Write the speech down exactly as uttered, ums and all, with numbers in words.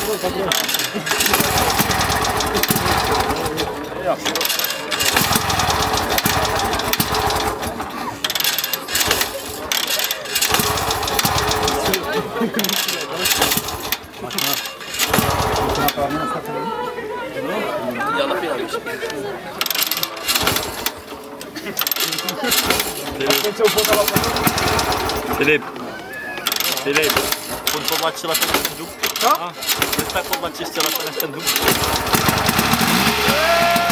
Ja napijam się. Filip. Filip. Pun popatrz na ten dół. Co? Wystarczy popatrz jeszcze na ten dół.